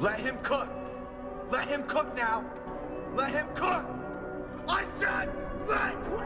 Let him cook. Let him cook now. Let him cook. I said let